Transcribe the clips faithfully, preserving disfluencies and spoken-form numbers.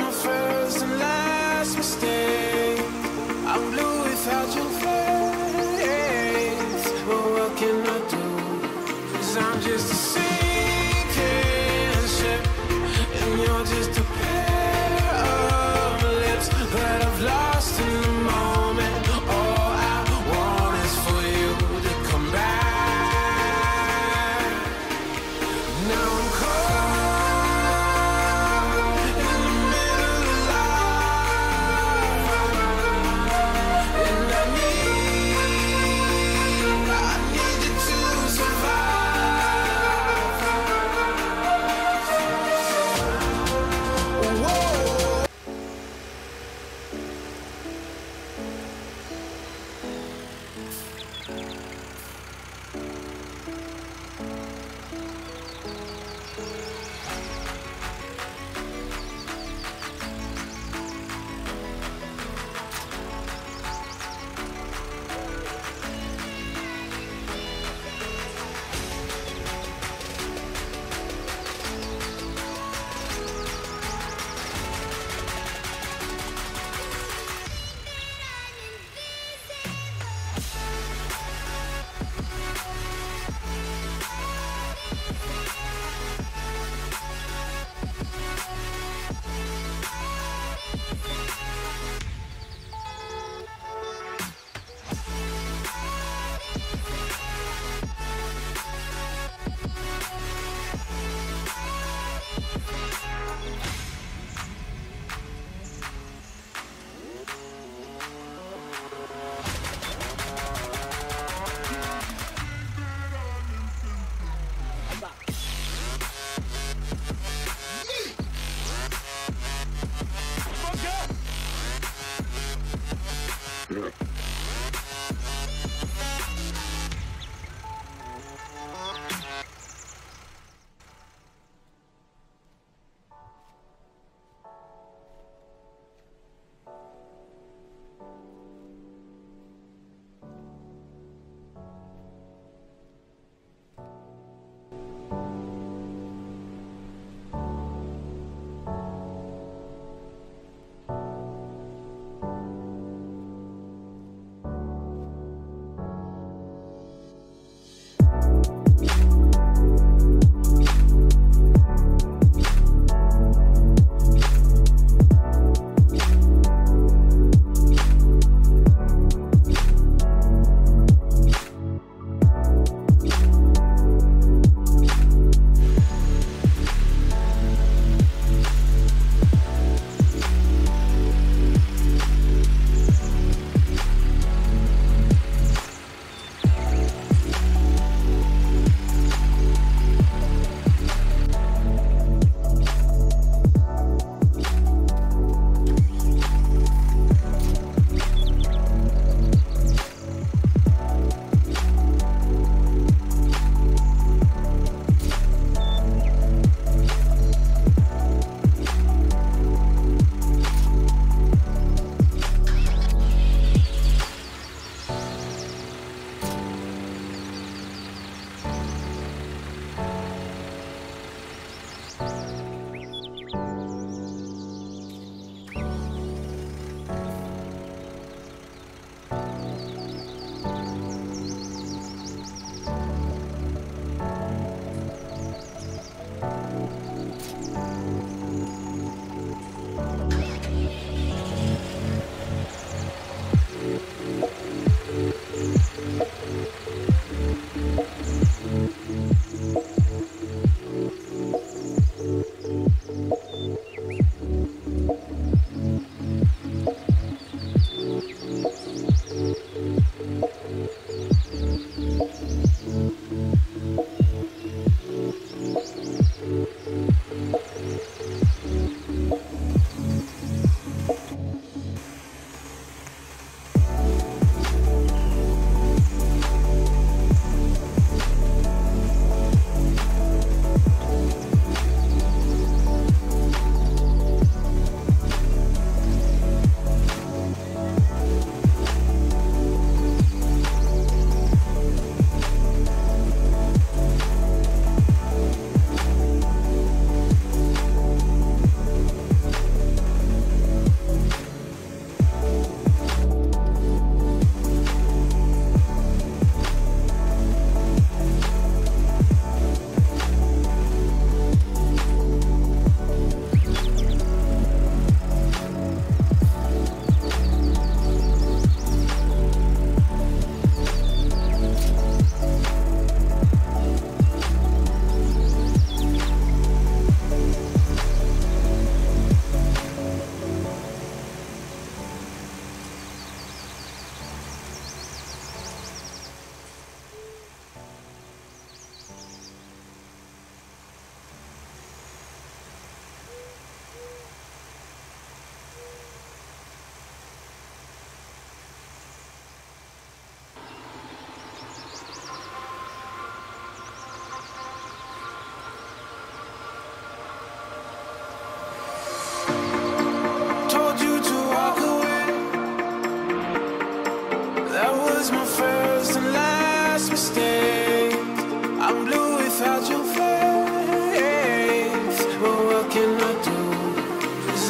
my first and last mistake. I'm blue without your face. But what can I do? 'Cause I'm just a sinking ship, and you're just a pair of lips that I've lost in the moment. All I want is for you to come back. Now I'm caught in the middle of life, and I need, I need you to survive. Whoa.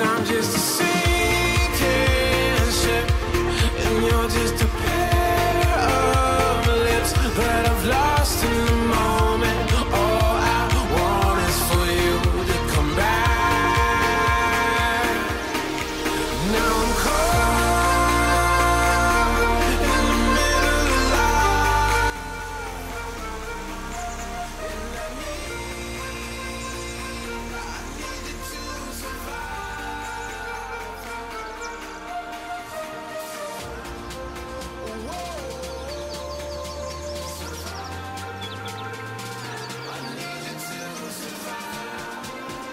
I'm just a sinking ship, and you're just a pair of lips that I've lost in the moment. All I want is for you to come back. Now I'm caught in the middle of life, and I need, I need you to survive. Whoa, I need you to survive.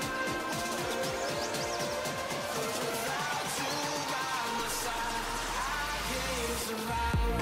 Without you by my side, I can't survive.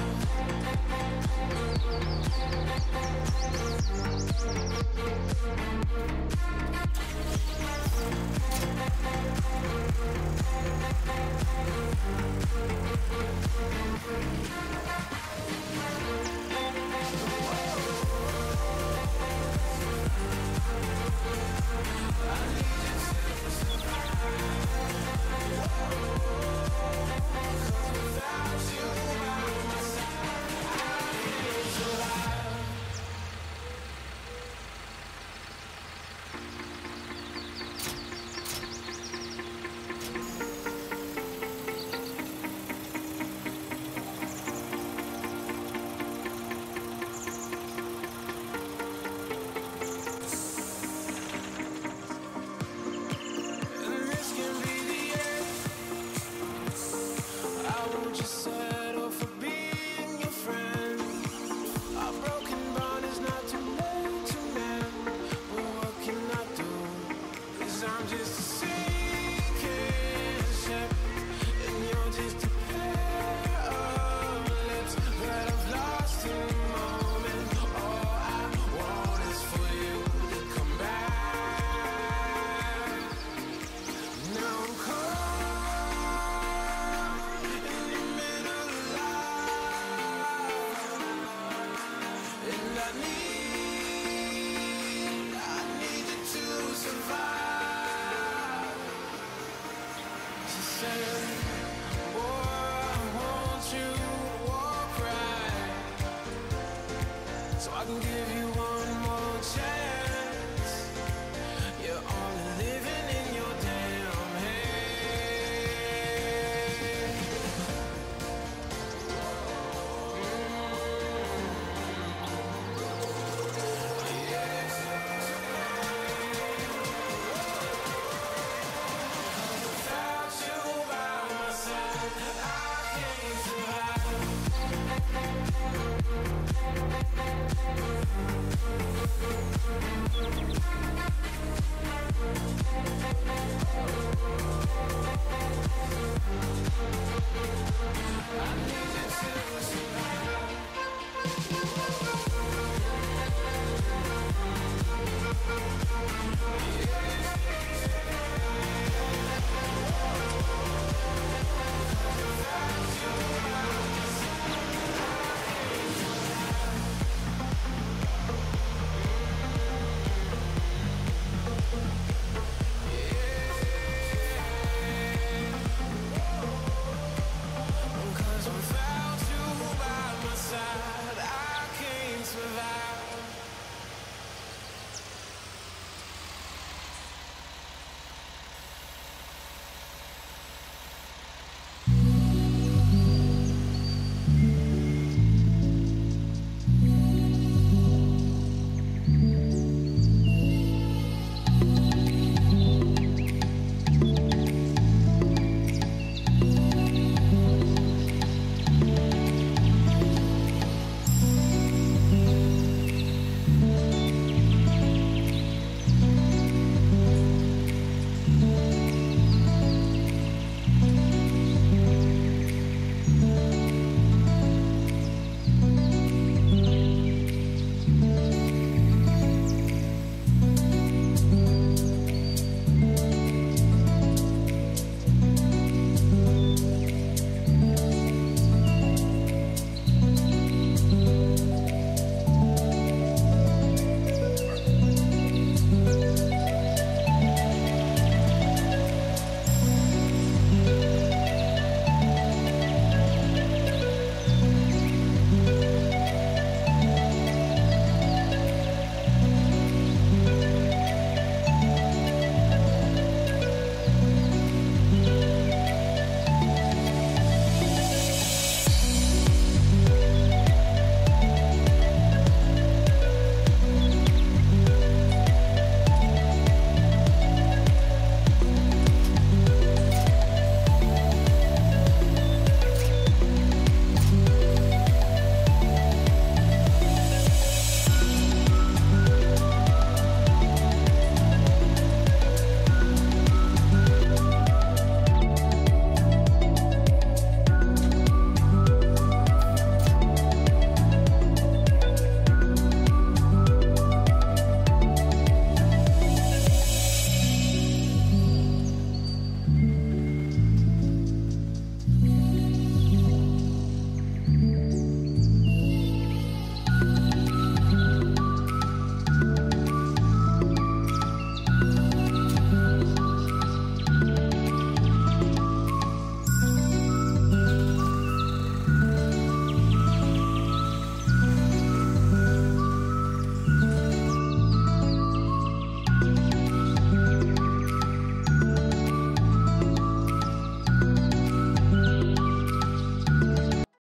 And this can be the end. I won't just settle for being your friend. Our broken bond is not too late to mend. But what can I do? 'Cause I'm just a sinking ship, and you're just a pair of lips that I've lost in the moment. All I want is for you to come back. Now I'm caught in the middle of life, and I need, I need you to survive. She said, boy, I want you to walk right, so I can give you one more chance. You're only living in your damn head. Without you by my side, I can't survive.